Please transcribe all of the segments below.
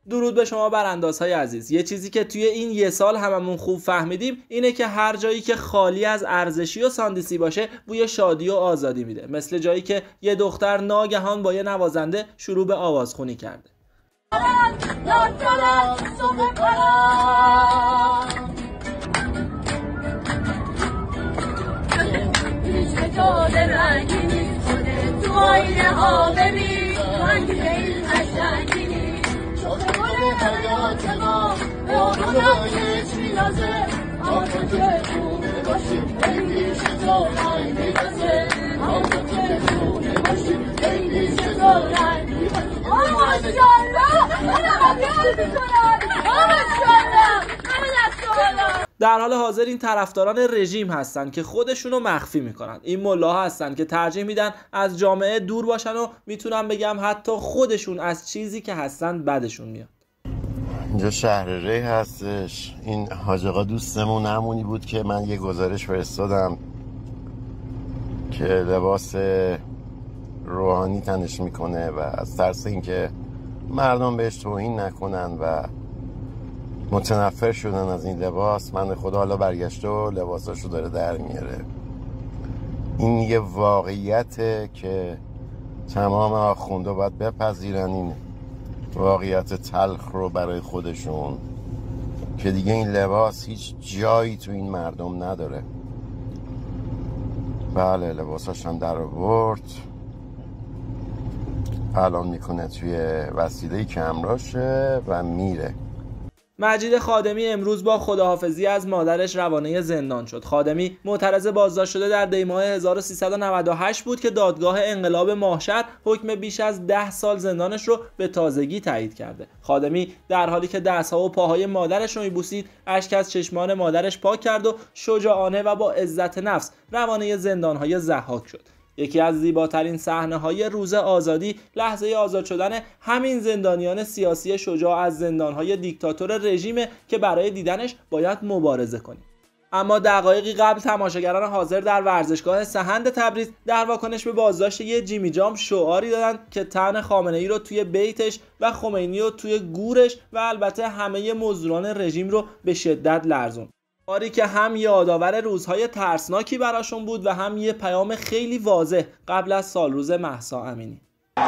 درود به شما براندازهای عزیز. یه چیزی که توی این یه سال هممون خوب فهمیدیم اینه که هر جایی که خالی از ارزشی و ساندیسی باشه بوی شادی و آزادی میده. مثل جایی که یه دختر ناگهان با یه نوازنده شروع به آوازخونی کرده. در حال حاضر این طرفداران رژیم هستن که خودشونو مخفی میکنن. این ملاها هستن که ترجیح میدن از جامعه دور باشن و میتونم بگم حتی خودشون از چیزی که هستن بدشون میاد. اینجا شهر ری هستش. این حاج آقا دوستمون همونی بود که من یه گزارش فرستادم که لباس روحانی تنش میکنه و از ترس اینکه مردم بهش توهین نکنن و متنفر شدن از این لباس، من خدا حالا برگشته و لباساشو داره در میاره. این یه واقعیته که تمام آخونده باید بپذیرن، این واقعیت تلخ رو برای خودشون، که دیگه این لباس هیچ جایی تو این مردم نداره. بله لباساش هم در آورد، الان میکنه توی وسیله‌ای که همراهشه و میره. مجید خادمی امروز با خداحافظی از مادرش روانه زندان شد. خادمی معترض بازداشت شده در دی‌ماه 1398 بود که دادگاه انقلاب ماهشهر حکم بیش از 10 سال زندانش رو به تازگی تایید کرده. خادمی در حالی که دست‌ها و پاهای مادرش رو می‌بوسید، اشک از چشمان مادرش پاک کرد و شجاعانه و با عزت نفس روانه زندان‌های ضحاک شد. یکی از زیباترین صحنه‌های روز آزادی لحظه آزاد شدن همین زندانیان سیاسی شجاع از زندان‌های دیکتاتور رژیمه که برای دیدنش باید مبارزه کنیم. اما دقایقی قبل تماشاگران حاضر در ورزشگاه سهند تبریز در واکنش به بازداشت یه جیمی جام شعاری دادن که طعن خامنه‌ای رو توی بیتش و خمینی رو توی گورش و البته همه مزدوران رژیم رو به شدت لرزوند. کاری که هم یادآور روزهای ترسناکی براشون بود و هم یه پیام خیلی واضح قبل از سالروز مهسا امینی.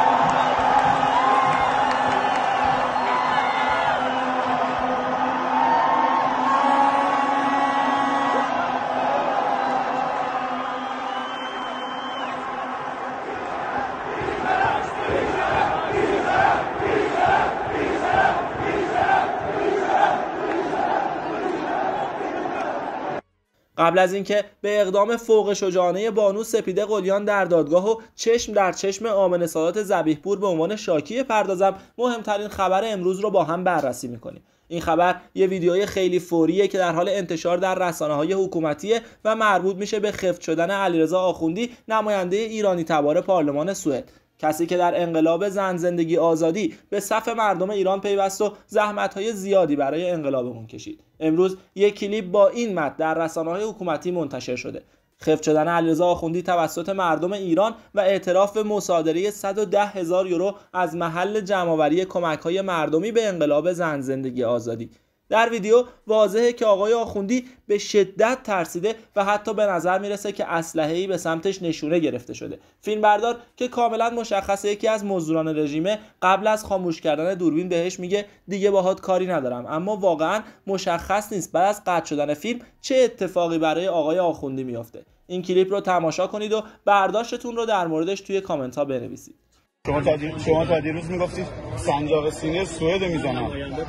قبل از اینکه به اقدام فوق شجاعانه بانو سپیده قلیان در دادگاه و چشم در چشم آمنه سادات ذبیح‌پور به عنوان شاکی پردازم، مهمترین خبر امروز رو با هم بررسی می‌کنیم. این خبر یه ویدیوی خیلی فوریه که در حال انتشار در رسانه‌های حکومتیه و مربوط میشه به خفت شدن علیرضا آخوندی، نماینده ایرانی تبار پارلمان سوئد. کسی که در انقلاب زن زندگی آزادی به صف مردم ایران پیوست و زحمت‌های زیادی برای انقلابمون کشید. امروز یک کلیپ با این متن در رسانه‌های حکومتی منتشر شده. خفت شدن علیرضا آخوندی توسط مردم ایران و اعتراف به مصادره 110,000 یورو از محل جمع‌آوری کمک‌های مردمی به انقلاب زن زندگی آزادی. در ویدیو واضحه که آقای آخوندی به شدت ترسیده و حتی به نظر میرسه که اسلحه‌ای به سمتش نشونه گرفته شده. فیلمبردار که کاملا مشخصه یکی از مزدوران رژیمه قبل از خاموش کردن دوربین بهش میگه دیگه باهات کاری ندارم، اما واقعا مشخص نیست بعد از قطع شدن فیلم چه اتفاقی برای آقای آخوندی میافته. این کلیپ رو تماشا کنید و برداشتتون رو در موردش توی کامنت ها بنویسید. شما تا دیروز میگفتید سنجاق سینه سوئد میزنن.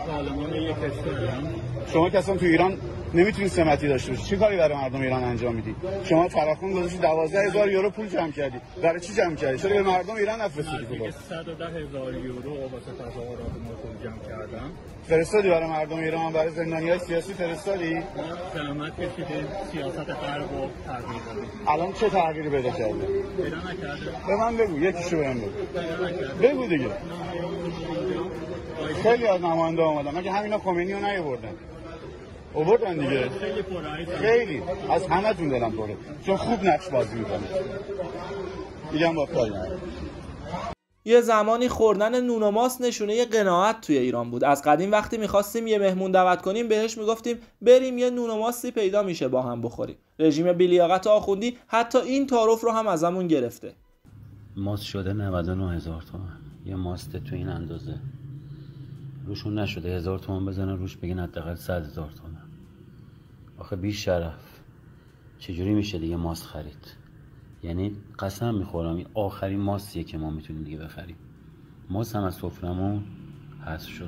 شما که اصلا تو ایران نمیتونید سمتی داشته باشید. چه کاری برای مردم ایران انجام میدید؟ شما فراخوان گذاشتید 12,000 یورو پول جمع کردید. برای چی جمع کردید؟ چرا به مردم ایران نفرستیدید؟ 110,000 یورو واسه تظاهرات ما پول جمع کردم. فرستادی برای مردم ایران، برای زندانیای سیاسی فرستادی؟ زحمت کشیدید، سیاست غرب رو تغییر دادید. الان چه تغییری پیدا کرده؟ پیدا نکرده. به من بگو، یکیشو بهم بگو دیگه. خیلی از نماینده اومدن، مگه همینا خمینی رو نیاوردن؟ آوردن دیگه. خیلی از همه‌تون دلم پره، چون خوب نقش بازی میکنه. میگم با کاری. یه زمانی خوردن نون و ماست نشونه قناعت توی ایران بود. از قدیم وقتی می‌خواستیم یه مهمون دعوت کنیم بهش میگفتیم بریم یه نون و ماستی پیدا میشه با هم بخوریم. رژیم بی‌لیاقت آخوندی حتی این تعارف رو هم ازمون گرفته. ماست شده 99,000 تومان. یه ماست تو این اندازه روشون نشده 1000 تومان بزنن روش بگن حداقل 100,000 تومان. آخه بی شرف چجوری میشه دیگه ماست خرید؟ یعنی قسم میخورم این آخرین ماستیه که ما میتونیم دیگه بخریم. ماست هم از سفرمون حذف شد.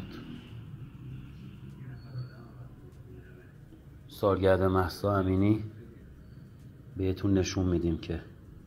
سالگرد مهسا امینی بهتون نشون میدیم که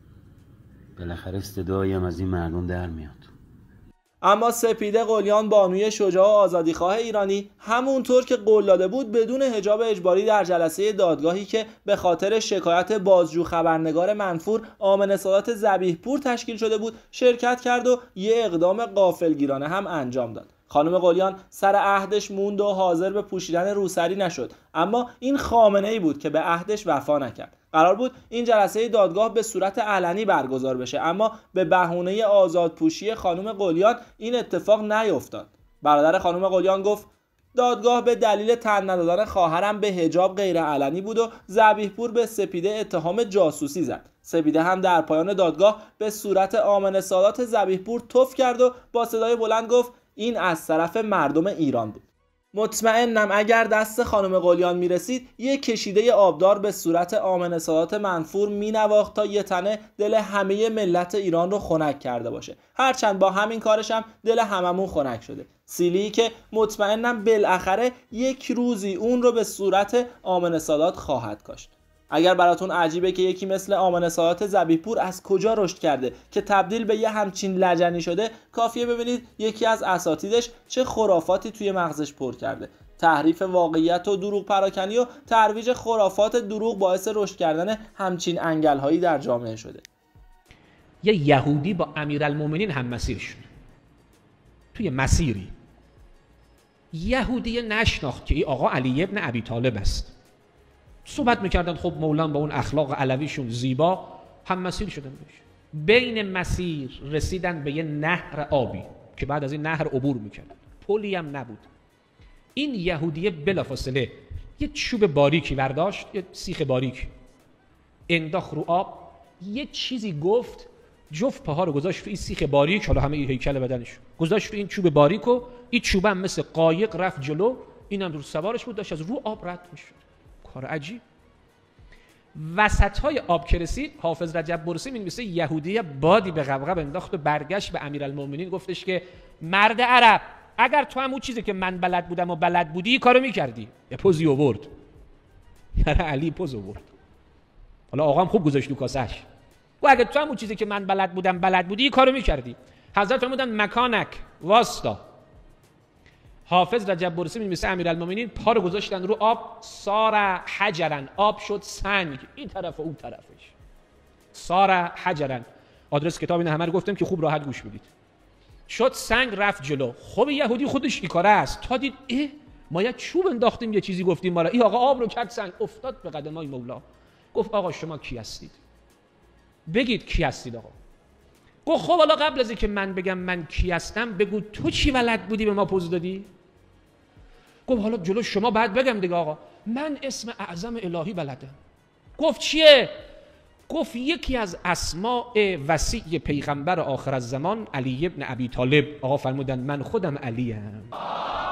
بالاخره صدایی هم از این مردم در میاد. اما سپیده قلیان بانوی شجاع و آزادیخواه ایرانی همونطور که قول داده بود بدون حجاب اجباری در جلسه دادگاهی که به خاطر شکایت بازجو خبرنگار منفور آمنه سادات ذبیح‌پور تشکیل شده بود شرکت کرد و یه اقدام غافلگیرانه هم انجام داد. خانم قلیان سر عهدش موند و حاضر به پوشیدن روسری نشد، اما این خامنه‌ای بود که به عهدش وفا نکرد. قرار بود این جلسه دادگاه به صورت علنی برگزار بشه، اما به بهونه آزادپوشی خانم قلیان این اتفاق نیفتاد. برادر خانم قلیان گفت دادگاه به دلیل تن ندادن خواهرم به حجاب غیر علنی بود و ذبیح‌پور به سپیده اتهام جاسوسی زد. سپیده هم در پایان دادگاه به صورت آمنه سادات ذبیح‌پور تف کرد و با صدای بلند گفت این از طرف مردم ایران بود. مطمئنم اگر دست خانم قلیان میرسید یک کشیده آبدار به صورت آمنه سادات منفور مینواخت تا یه تنه دل همه ملت ایران رو خنک کرده باشه. هرچند با همین کارش هم دل هممون خنک شده. سیلی که مطمئنم بالاخره یک روزی اون رو به صورت آمنه سادات خواهد کاشت. اگر براتون عجیبه که یکی مثل آمنه سادات ذبیح‌پور از کجا رشد کرده که تبدیل به یه همچین لجنی شده، کافیه ببینید یکی از اساتیدش چه خرافاتی توی مغزش پر کرده. تحریف واقعیت و دروغ پراکنی و ترویج خرافات دروغ باعث رشد کردن همچین انگل‌هایی در جامعه شده. یه یهودی با امیرالمومنین هم مسیر شد. توی مسیری یهودی نشناخت که این آقا علی ابن ابی طالب است. صحبت میکردن، خب مولان با اون اخلاق علویشون زیبا هم مسیر شدن بهش. بین مسیر رسیدن به یه نهر آبی که بعد از این نهر عبور میکردن، پلی هم نبود. این یهودیه بلافاصله یه چوب باریکی برداشت، یه سیخ باریک انداخت رو آب، یه چیزی گفت، جفت پاها رو گذاشت رو این سیخ باریک، حالا همه این هیکل بدنش گذاشت رو این چوب باریک و این چوب هم مثل قایق رفت جلو، اینم رو سوارش بود داشت از رو آب رد میشد. کار عجیب. وسط‌های آب که رسید، حافظ رجب برسی می‌نویسه یهودی بادی به غبغب انداخت و برگشت به امیرالمومنین گفتش که مرد عرب، اگر تو هم اون چیزی که من بلد بودم و بلد بودی کارو می‌کردی. یه پوزی آورد. یعنی علی پوز آورد. حالا آقا هم خوب گذاشت تو کاسش. و اگر تو هم اون چیزی که من بلد بودم بلد بودی کارو می‌کردی. حضرت فرمودن مکانک واسطا. حافظ رجب برسی می‌نویسه امیرالمومنین پا رو گذاشتن رو آب، سار حجرن، آب شد سنگ، این طرف و اون طرفش. سار حجرن. آدرس کتاب اینا همه رو گفتم که خوب راحت گوش بدید. شد سنگ رفت جلو. خب یهودی خودش این کاره است. تا دید ما یک چوب انداختیم یه چیزی گفتیم مالا، این آقا آب رو کرد سنگ، افتاد به قدمای مولا. گفت آقا شما کی هستید؟ بگید کی هستید آقا. گفت خب حالا قبل از اینکه من بگم من کی هستم بگو تو چی بلد بودی به ما پوز دادی؟ گفت حالا جلو شما بعد بگم دیگه آقا. من اسم اعظم الهی بلدم. گفت چیه؟ گفت یکی از اسماء وسیع پیغمبر آخر الزمان علی ابن ابی طالب. آقا فرمودن من خودم علیم.